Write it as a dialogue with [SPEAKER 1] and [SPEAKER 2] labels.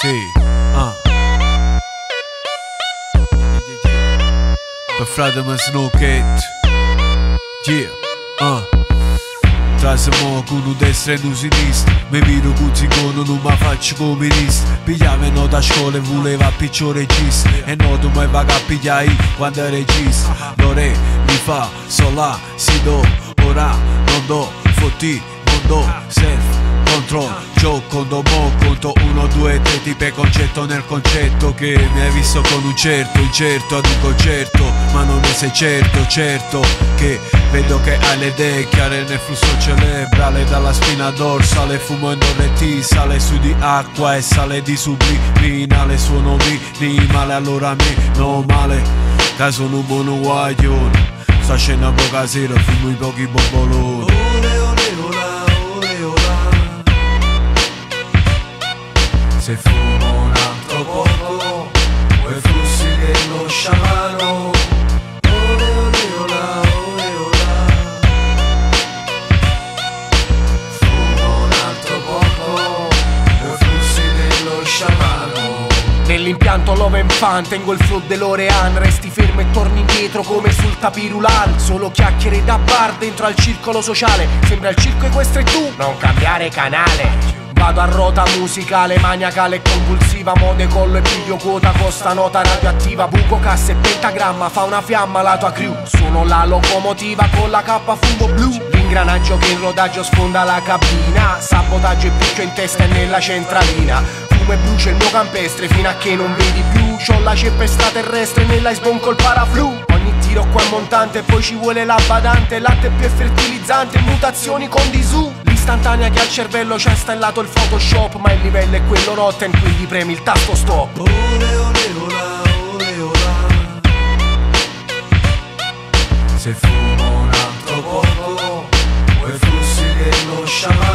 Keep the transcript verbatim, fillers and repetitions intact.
[SPEAKER 1] Sì, ah. Per frate Snowcat. Yeah, ah. Trasimo con un destra e un sinistra. Mi miro cuzzi con non mi faccio come ministro. Pigliavano da scuola e voleva piccio regista. E no tu mai vaga a pigliare quando è regista. L'ore mi fa, so la, si do, ora, non do, fotti, non do, self, control. Gioco, dopo conto uno, due, tre tipi concetto nel concetto. Che mi hai visto con un certo, incerto ad un concerto. Ma non ne sei certo, certo che vedo che hai le idee chiare nel flusso cerebrale. Dalla spina dorsale fumo endorreti, sale su di acqua e sale di subliminale. Suono minimale, allora mi no male, caso non buono guaglione. Sta scena poca sera, fumo i pochi bomboloni. Ole ole ola, ole ola. Se fumo un altro poco, quei flussi dello sciamano. Ole ole ola, ole ola. Fumo un altro poco, quei flussi dello sciamano.
[SPEAKER 2] Nell'impianto Love and Fun tengo il flow dell'Orean. Resti fermo e torni indietro come sul tapirulan. Solo chiacchiere da bar dentro al circolo sociale. Sembra il circo equestre e tu non cambiare canale. Vado a rota musicale, maniacale e convulsiva. Mode collo e piglio quota, costa nota radioattiva. Buco, cassa e pentagramma, fa una fiamma la tua crew. Sono la locomotiva con la cappa fumo blu. L'ingranaggio che in rodaggio sfonda la cabina. Sabotaggio e picchio in testa e nella centralina. Fumo e brucio il mio campestre fino a che non vedi più. C'ho la ceppa extraterrestre nell'iceborne col paraflu. Ogni tiro qua è montante, poi ci vuole la badante. Latte più fertilizzante, mutazioni con disù. Istantanea che al cervello c'è installato il Photoshop. Ma il livello è quello rotten, quindi premi il tasto stop.
[SPEAKER 1] Ole ole ola, ole ola. Se fumo un altro poco, quei flussi dello sciamano.